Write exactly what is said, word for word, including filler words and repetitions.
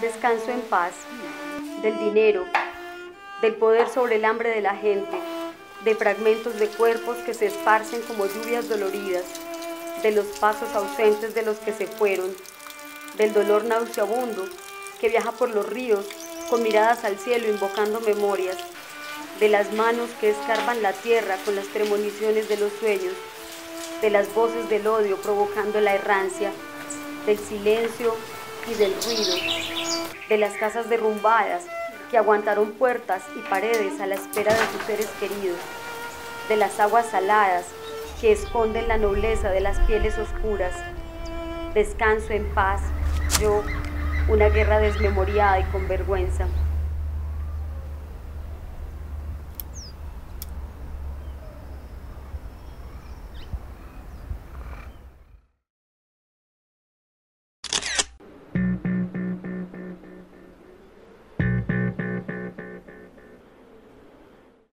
Descanso en paz, del dinero, del poder sobre el hambre de la gente, de fragmentos de cuerpos que se esparcen como lluvias doloridas, de los pasos ausentes de los que se fueron, del dolor nauseabundo que viaja por los ríos con miradas al cielo invocando memorias, de las manos que escarban la tierra con las premoniciones de los sueños, de las voces del odio provocando la errancia, del silencio y del ruido, de las casas derrumbadas que aguantaron puertas y paredes a la espera de sus seres queridos, de las aguas saladas que esconden la nobleza de las pieles oscuras. Descanso en paz, yo, una guerra desmemoriada y con vergüenza.